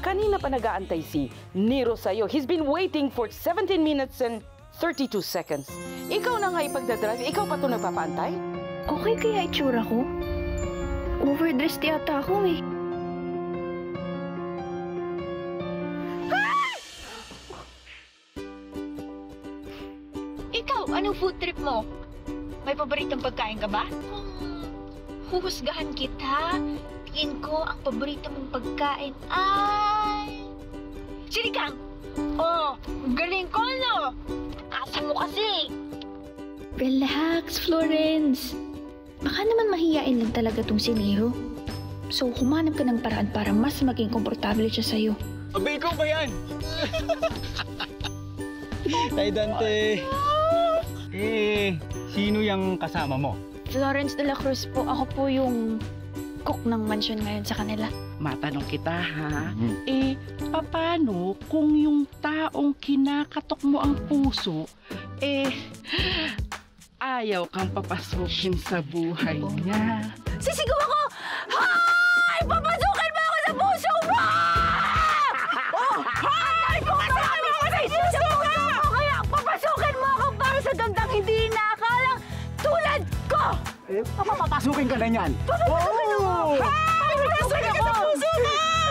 Kanina pa nag-aantay si Nero sa'yo. He's been waiting for 17 minutes and 32 seconds. Ikaw na nga ipagdadrive. Ikaw pa ito nagpapaantay? Okay kaya itsura ko? Overdressed yata ako eh. Ikaw, anong food trip mo? May paboritong pagkain ka ba? Huhusgahan kita. Tingin ko ang paborito mong pagkain ay... Sinigang! Oh, galing ko, no? Asa mo kasi! Relax, Florence. Baka naman mahiyain lang talaga tong si Nero. So, humanap ka ng paraan para mas maging komportable siya sa'yo. Abay, ikaw ba yan? Tay Dante. Sino yung kasama mo? Florence de la Cruz po. Ako po yung cook ng mansion ngayon sa kanila. Matanong kita, ha? Paano kung yung taong kinakatok mo ang puso, ayaw kang papasukin sa buhay niya? Sisigaw ako! Hay! Papasukin mo ako sa puso mo! Oh! Hay! Papasukin mo ako sa puso mo! Kaya papasukin mo ako para sa gandang hindi inaakalang tulad ko! Papapasukin ka na niyan. Papasukin ako! Hay! Papasukin ka sa puso mo!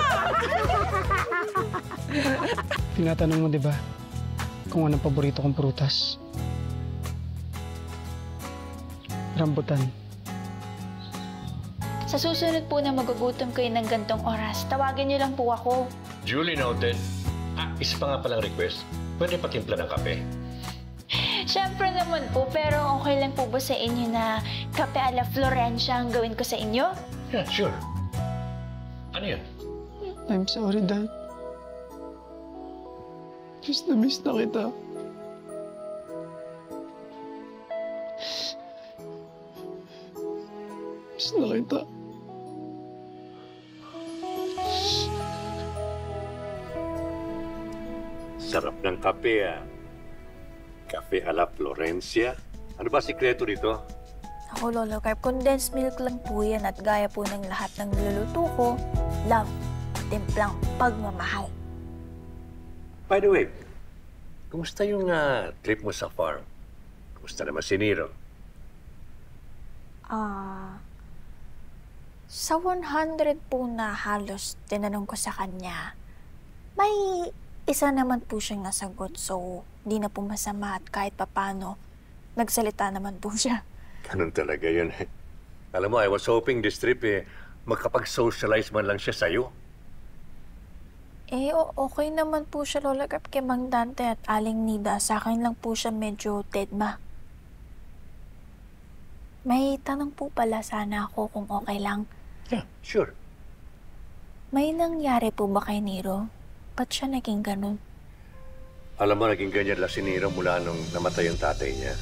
Tinatanong mo, di ba, kung anong paborito kong prutas? Rambutan. Sa susunod po na magugutom kayo ng gantong oras, tawagin niyo lang po ako. Duly noted. Isa pa nga palang request. Pwede patimpla ng kape. Siyempre naman po, pero okay lang po ba sa inyo na kape a la Florencia ang gawin ko sa inyo? Yeah, sure. Ano yun? I'm sorry, Dad. Miss na kita. Miss na kita. Sarap ng kape, Kape a la Florencia. Ano ba sikreto dito? Ako, Lolo Carp, condensed milk lang po yan at gaya po ng lahat ng niluluto ko, love, timplang pagmamahal. By the way, kumusta yung trip mo sa farm? Kumusta naman si Nero? Sa 100 po na halos tinanong ko sa kanya, may isa naman po siyang nasagot, so di na po masama at kahit papano, nagsalita naman po siya. Ganun talaga yun. Alam mo, I was hoping this trip makapag-socialize man lang siya sa'yo. Okay naman po siya, Lola Carp, kay Mang Dante at Aling Nida. Sa akin lang po siya medyo deadma. May tanong po pala sana ako kung okay lang. Yeah, sure. May nangyari po ba kay Nero? Ba't siya naging ganun? Alam mo, naging ganyan lang si Nero mula nung namatay yung tatay niya.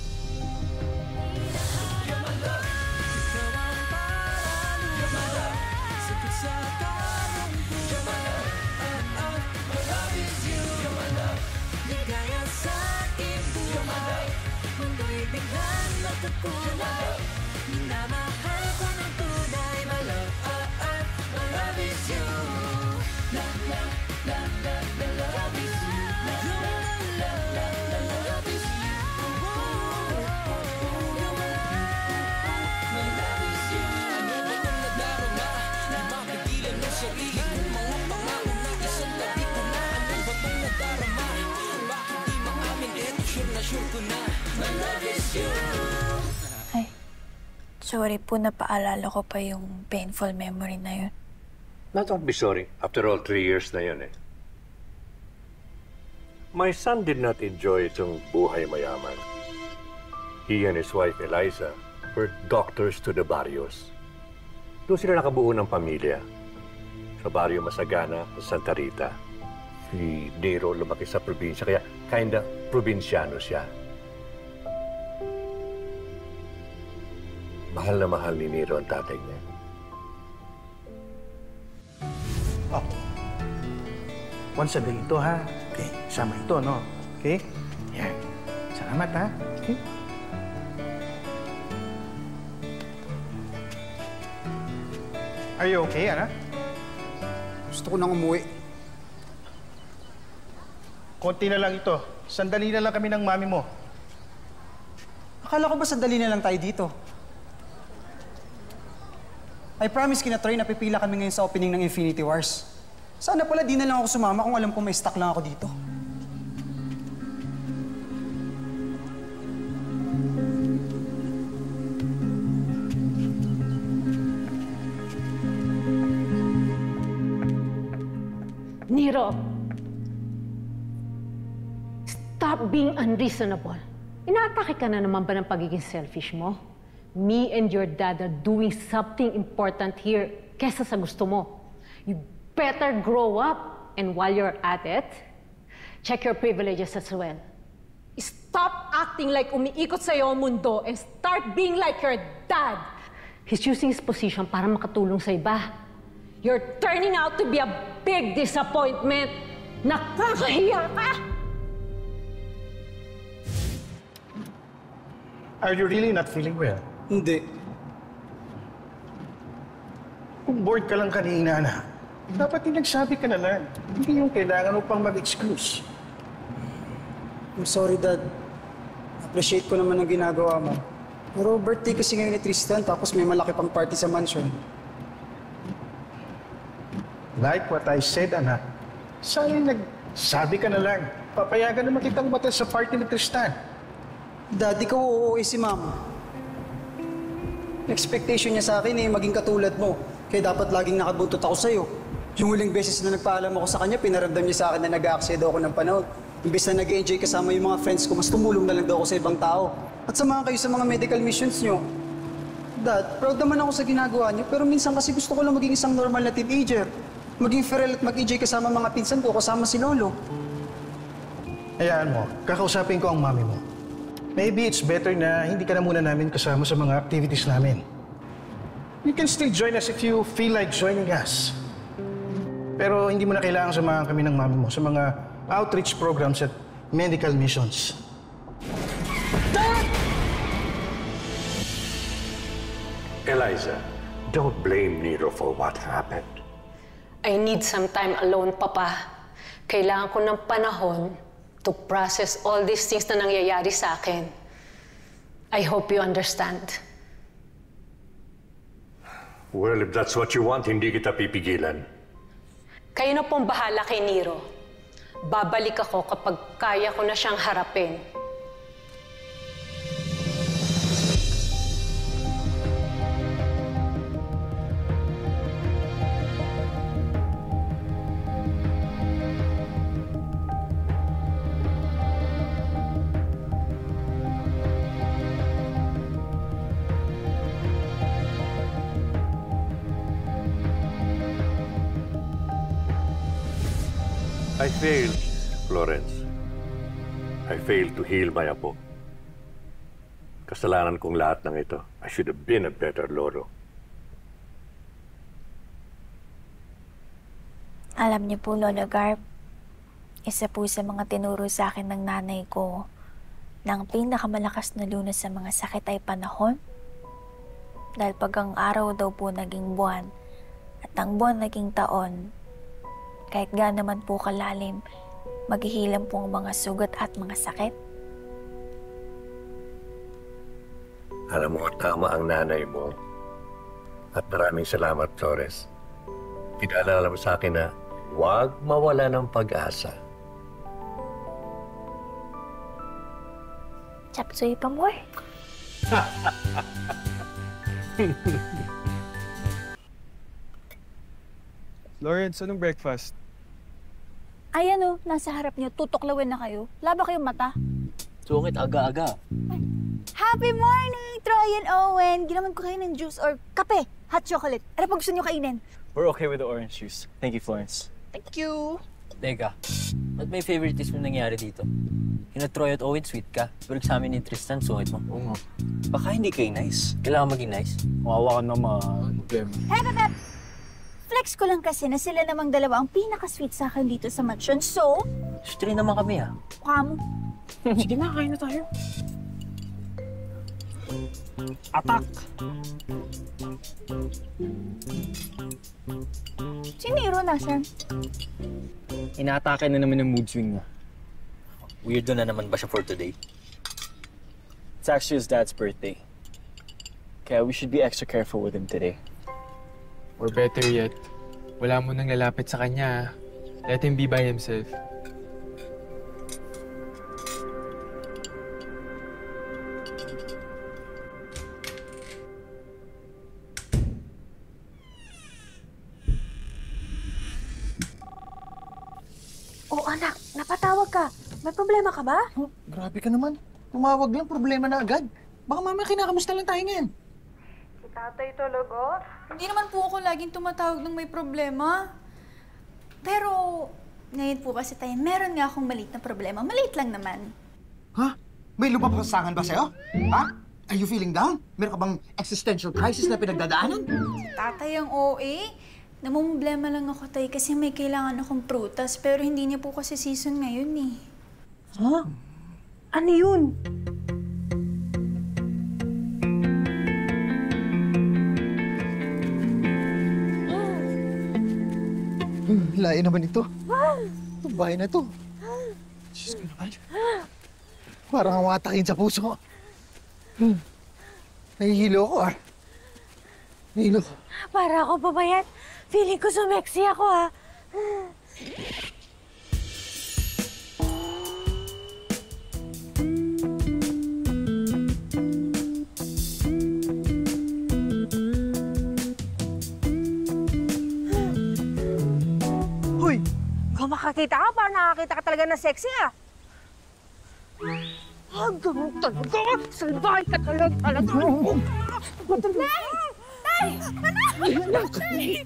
Ay, sorry po, napaalala ko pa yung painful memory na yun. Don't be sorry. After all, 3 years na yun My son did not enjoy itong buhay mayaman. He and his wife, Eliza, were doctors to the barrios. Doon sila nakabuo ng pamilya. Sa barrio Masagana, sa Santa Rita. Si Nero lumaki sa probinsya, kaya kinda probinsyano siya. Mahal na mahal ni Nero ang tatay niya. Oh. Once a day ito, ha? Okay, sama ito, no? Okay? Yan. Salamat, ha? Okay? Are you okay, Ana? Gusto ko nang umuwi. konti na lang ito. Sandali na lang kami ng mami mo. Akala ko ba sandali na lang tayo dito? I promise kina Troy na pipila kami ngayon sa opening ng Infinity Wars. Sana pala di na lang ako sumama kung alam kong may stock lang ako dito. Nero, stop being unreasonable. Inaatake ka na naman ba ng pagiging selfish mo? Me and your dad are doing something important here kesa sa gusto mo. You better grow up, and while you're at it, check your privileges as well. Stop acting like umiikot sa'yo ang mundo and start being like your dad. He's using his position para makatulong sa iba. You're turning out to be a big disappointment. Nakakahiya ka! Are you really not feeling well? Hindi. Kung bored ka lang kanina, anak, dapat yung nagsabi ka na lang. Hindi yung kailangan mo pang mag-excuse. I'm sorry, Dad. Appreciate ko naman ang ginagawa mo. Pero birthday kasi ngayon ni Tristan, tapos may malaki pang party sa mansion. Like what I said, anak. Sayang nagsabi ka na lang. Papayagan naman kitang umattend sa party ni Tristan. Dad, ikaw uuwi si Mama. Expectation niya sa akin eh, maging katulad mo. Kaya dapat laging nakabutot ako sa'yo. Yung huling beses na nagpaalam ako sa kanya, pinaramdam niya sa akin na nag-a-aksedo ako ng panahon. Imbes na nag-enjoy kasama yung mga friends ko, mas tumulong na lang daw ako sa ibang tao. At samahan kayo sa mga medical missions niyo. Dad, proud naman ako sa ginagawa niyo, pero minsan kasi gusto ko lang maging isang normal na teenager. Maging feral at mag-enjoy kasama mga pinsan ko, kasama si Lolo. Hayaan mo, kakausapin ko ang mami mo. Maybe it's better na hindi ka na muna namin kasama sa mga activities namin. You can still join us if you feel like joining us. Pero hindi mo na kailangan samahan kami ng mami mo sa mga outreach programs at medical missions. Eliza, don't blame Nero for what happened. I need some time alone, Papa. Kailangan ko ng panahon to process all these things na nangyayari sa akin. I hope you understand. Well, if that's what you want, hindi kita pipigilan. Kayo na pong bahala kay Nero. Babalik ako kapag kaya ko na siyang harapin. I failed, Florence. I failed to heal my apo. Kasalanan kong lahat ng ito. I should have been a better lolo. Alam niyo po, Lolo Garp, isa po sa mga tinuro sa akin ng nanay ko na ang pinakamalakas na lunas sa mga sakit ay panahon. Dahil pag ang araw daw po naging buwan at ang buwan naging taon, kahit gaano naman po kalalim, maghihilang po ang mga sugat at mga sakit. Alam mo, tama ang nanay mo. At maraming salamat, Flores. Pinaalala mo sa akin na huwag mawala ng pag-asa. Chapsuy pa more. Florence, anong breakfast? Ayan o, nasa harap niyo, tutuklawin na kayo. Laba kayong mata. Sungit aga-aga. Happy morning, Troy and Owen! Ginawan ko kayo ng juice or kape, hot chocolate. Ano pa gusto niyo kainin? We're okay with the orange juice. Thank you, Florence. Thank you! Teka, ba't may favoritism nangyari dito? Kina Troy at Owen, sweet ka. Pero sa amin ni Tristan, sungit mo. Oo nga. Baka hindi kayo nice. Kailangan maging nice. Mawawa ka naman. Problema. Hep! Flex ko lang kasi na sila namang dalawa ang pinaka-sweet sa akin dito sa mansion. So, Stray naman kami ah. Kamo. Sige na, kain na tayo. Attack! Si Nero nasan? Inaatake na naman ang mood swing mo. Weirdo na naman ba siya for today? It's actually his dad's birthday. Kaya we should be extra careful with him today. Or better yet, wala mo nang lalapit sa kanya. Let him be by himself. Oh, anak, napatawag ka. May problema ka ba? Oh, grabe ka naman. Tumawag lang, problema na agad. Baka mamaya kinakamusta lang tayo ngayon. Si tatay talaga? Hindi naman po ako laging tumatawag ng may problema. Pero, ngayon po kasi tayo, meron nga akong maliit na problema. Maliit lang naman. Ha? May lumapasasangan ba sa'yo? Ha? Are you feeling down? Meron ka bang existential crisis na pinagdadaanan? Si tatay ang OA. Namumblema lang ako tayo kasi may kailangan akong prutas. Pero hindi niya po kasi season ngayon eh. Ha? Ano yun? Layo naman ito. Itong bahay na to. Diyos ko naman. Parang umatakin sa puso. Nahihilo ko ah. Nahihilo. Para ako babayat. Feeling ko sumeksi ako ah. Hoy! Kung makakita ka, parang nakakita ka talaga ng sexy ah. Ganun talaga. Salbahay ka talaga. Nay! Nay! Anak! Nay!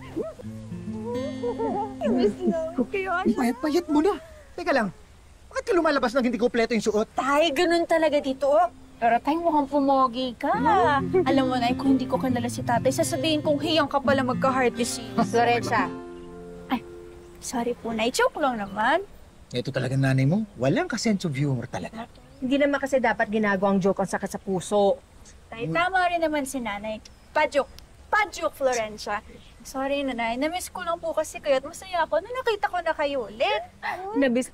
Imbis na kayo, anak. Payat-payat mo na. Teka lang, bakit ka lumalabas nang hindi kompleto yung suot? Tay, ganun talaga dito. Pero tay, mukhang pumogi ka. Alam mo na, kung hindi ko kanala si tatay, sasabihin kong hiyang ka pala magka-heart disease. Florencia. Ay, sorry po, Nay. Joke lang naman. Ito talaga nanay mo. Walang ka-sense of humor talaga. Hindi naman kasi dapat ginagawang joke ang sakit sa puso. Tay, tama rin naman si nanay. Pa-joke. Pa-joke, Florencia. Sorry, nanay. Na-miss ko lang po kasi kayo at masaya ako na nakita ko na kayo ulit. Na-miss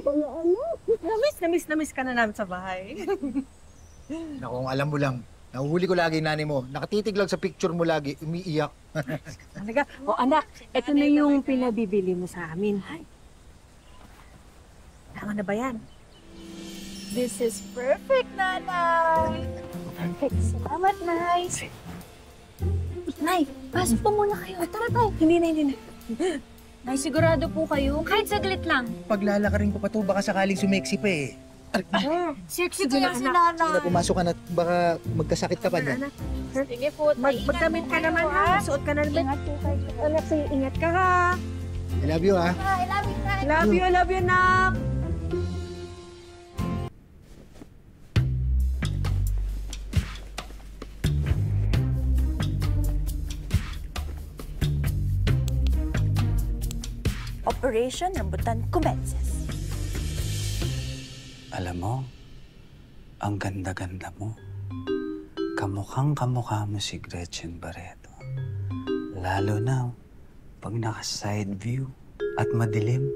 ka na namin sa bahay. Naku, kung alam mo lang, nahuhuli ko lagi nanay mo. Nakatitig lang sa picture mo lagi, umiiyak. Talaga? O anak, ito na yung pinabibili mo sa amin. Tama na ba yan? This is perfect, nanay. Perfect. Salamat, Nay. Nay, pasok po muna kayo. Tara tayo. Hindi na. Nay, sigurado po kayo. Kahit saglit lang. Paglalakarin ko pa to, baka sakaling sumeksi pa eh. Sexy kaya si nanay. Sige na, pumasok ka na at baka magkasakit ka pa niyan. Sige po, tay. Magdamit ka naman ha. Suot ka na naman. Ingat po kayo. Anak, sige, ingat ka ha. I love you ha. I love you, Nay. Love you, anak. Operation Rambutan commences. Alam mo, ang ganda-ganda mo. Kamukhang kamukha mo si Gretchen Barreto. Lalo na pag naka-side view at madilim.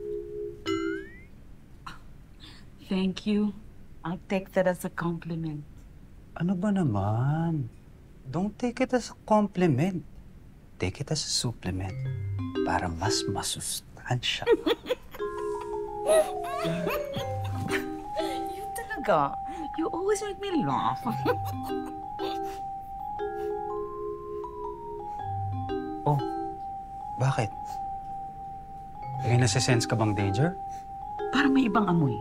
Thank you. I'll take that as a compliment. Ano ba naman? Don't take it as a compliment. Take it as a supplement para mas masustansya. You talaga. You always make me laugh. Oh, bakit? May nasa-sense ka bang danger? Parang may ibang amoy.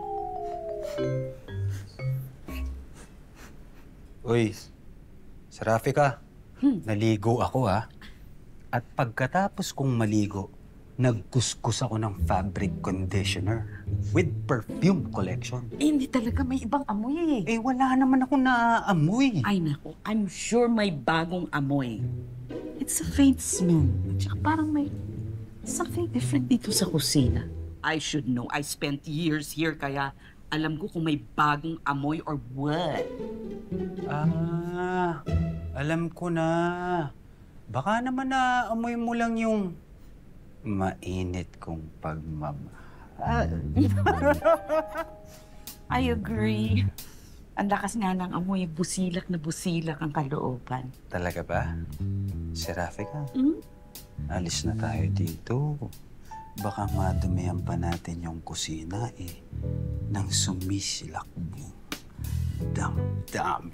Uy, Sarafi ka. Naligo ako ha. At pagkatapos kong maligo, nagkuskus ako ng fabric conditioner with perfume collection. Eh, hindi talaga may ibang amoy eh. Eh, wala naman ako naaamoy. Ay nako, I'm sure may bagong amoy. It's a faint smell. Tsaka parang may something different dito sa kusina. I should know. I spent years here kaya alam ko kung may bagong amoy or what. Ah, alam ko na. Baka naman naamoy mo lang yung mainit kong pagmamahal. I agree. Ang lakas nga ng amoy, busilak na busilak ang kalooban. Talaga ba? Si Rafika? Hmm? Alis na tayo dito. Baka madumihan pa natin yung kusina nang sumisilak mo. Dam-dam.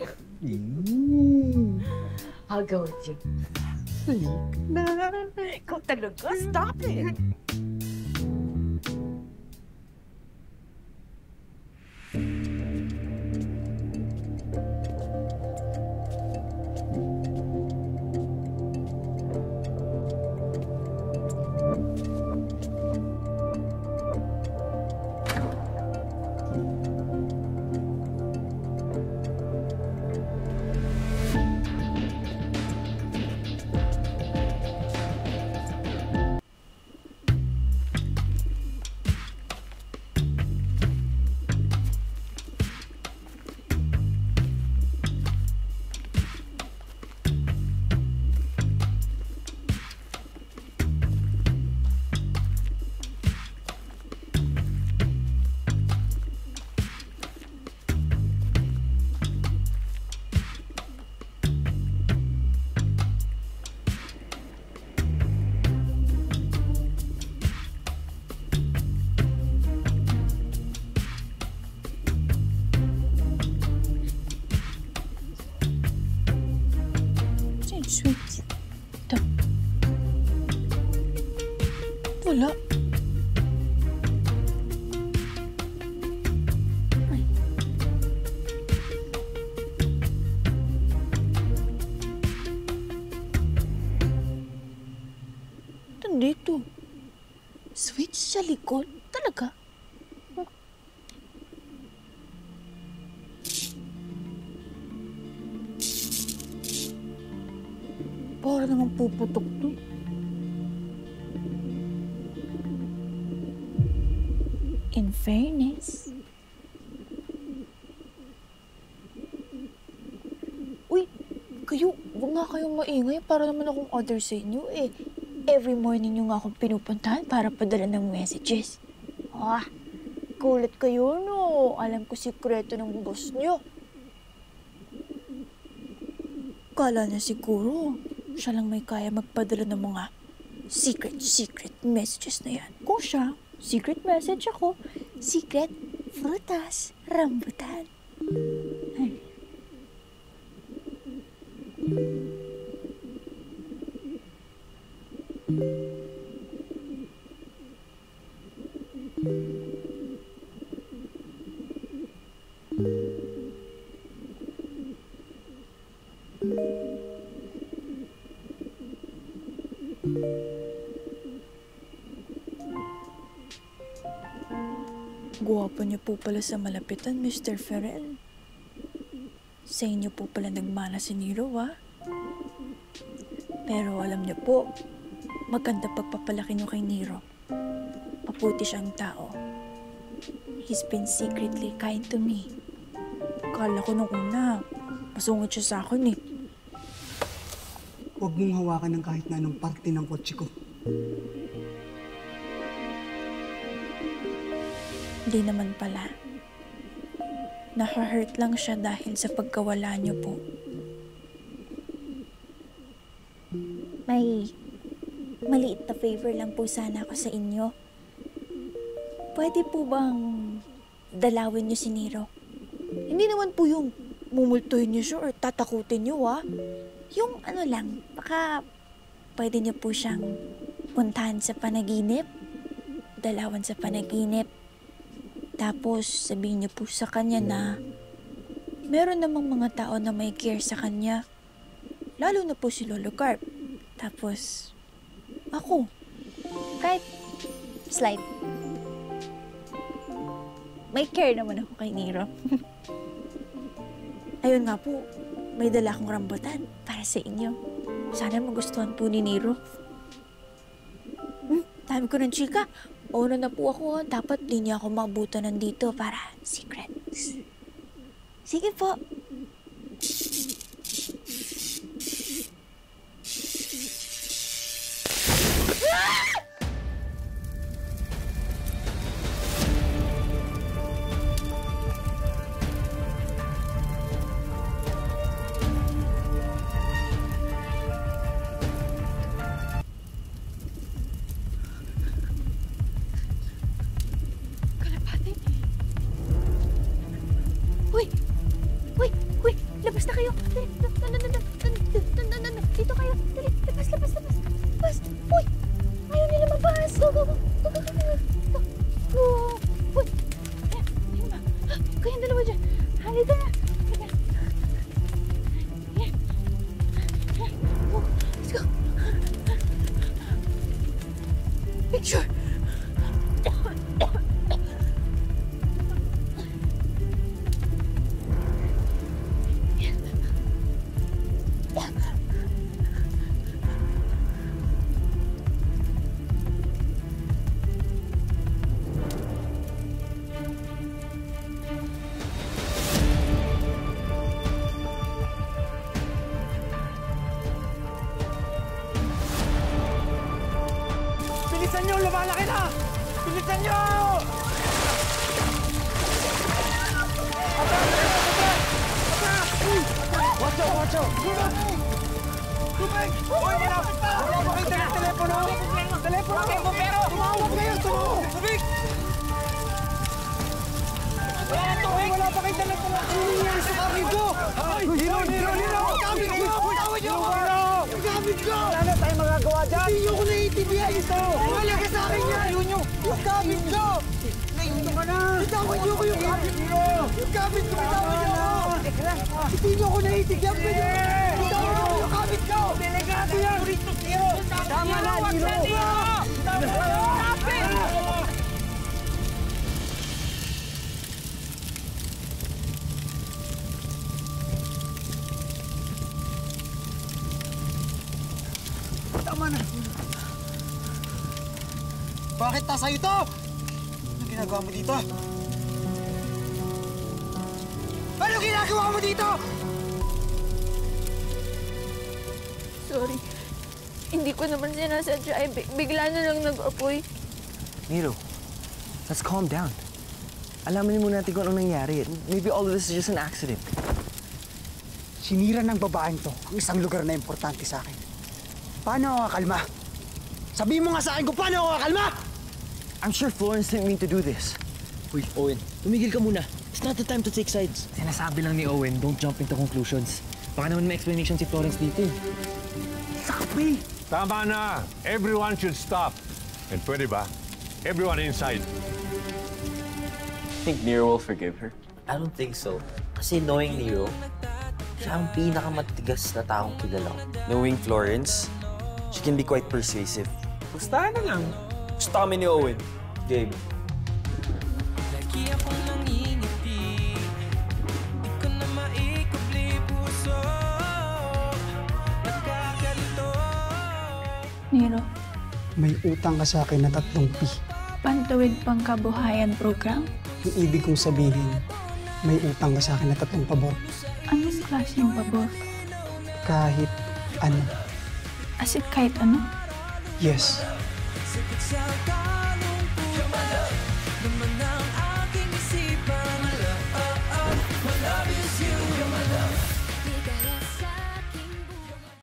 I'll go with you. Ikaw talaga, stop it! Sweet. Ito. Wala. Ay. Nandito. Switch sa likod? Talaga? Para naman puputok to. In fairness. Uy, kayo, huwag nga kayong maingay para naman akong order sa inyo Every morning nyo nga akong pinupuntahan para padala ng messages. Kulit kayo no. Alam ko sikreto ng boss nyo. Kala na siguro siya lang may kaya magpadala ng mga secret messages na yan. Kung siya, secret message ako, secret frutas, rambutan. Ay. Guwapo niyo po pala sa malapitan, Mr. Ferrell. Sa inyo po pala nagmana si Nero, Pero alam niyo po, maganda pagpapalaki niyo kay Nero. Maputi siyang tao. He's been secretly kind to me. Kala ko nung una, masungit siya sa akin Huwag mong hawakan ng kahit na anong parte ng kotse ko. Hindi naman pala. Naka-hurt lang siya dahil sa pagkawala niyo po. May maliit na favor lang po sana ako sa inyo. Pwede po bang dalawin niyo si Nero? Hindi naman po yung mumultuhin niyo siya or tatakutin niyo, Yung ano lang, baka pwede niyo po siyang puntahan sa panaginip, dalawan sa panaginip, tapos sabihin niyo po sa kanya na meron namang mga tao na may care sa kanya, lalo na po si Lolo Carp. Tapos, ako. Kahit slight. May care naman ako kay Nero. Ayun nga po, may dala akong rambutan para sa inyo. Sana magustuhan po ni Nero. Dami ko ng chika. Una na po ako, dapat di niya ako maabutan nandito para secrets. Sige po. kayo. Dito kayo. Dali, labas. Uy, ayaw nila mabas. Go. Uy, ayun ba? Kayong dalawa dyan. Halika na. Let's go. Picture. Bilisan nyo! Lumalaki na! Bilisan nyo! Watch out! Tubig! Uy, malapit na! Wala ba kayong telepono? Telepono! Tumawag kayo! Tubig! Wala pa kayong telepono! Ano yan sa kapit ko? Nero! Kapit ko! Yung kapit ko! Wala na tayong magagawa dyan! Hindi nyo ko naiintindihan ito! Wala ka sa akin yan! Yung kapit ko! Naiinto ka na! Bitawan nyo ko yung kapit ko! Yung kapit ko! Bitawan nyo ko! Hindi nyo ko naiintindihan! Bitawan nyo ko yung kapit ko! Delegado yan! Tama na, Nero! Kapit! Tama na! Bakit nasa ito? Ano ginagawa mo dito? Ano ginagawa mo dito? Sorry. Hindi ko naman sinasadya. Bigla na lang nag-apoy. Nero, let's calm down. Alaman muna natin kung anong nangyari. Maybe all of this is just an accident. Sinira ng babaeng to ang isang lugar na importante sa akin. Paano ako kakalma? Sabihin mo nga sa akin kung paano ako kakalma! I'm sure Florence didn't mean to do this. Uy, Owen, tumigil ka muna. It's not the time to take sides. Sinasabi lang ni Owen, don't jump into conclusions. Baka naman may explanation si Florence dito eh. Sabi! Tama na! Everyone should stop. And pwede ba? Everyone inside. Think Nero will forgive her? I don't think so. Kasi knowing Nero, siya ang pinakamatigas na taong kilala ko. Knowing Florence, she can be quite persuasive. Pustahan na lang. Gusto kami ni Owen. Game. Nero, May utang ka sa akin na 3 P. Pantawid Pangkabuhayan Program? Yung ibig kong sabihin, may utang ka sa akin na 3 pabor. Anong klaseng pabor? Kahit ano. As in kahit ano? Yes.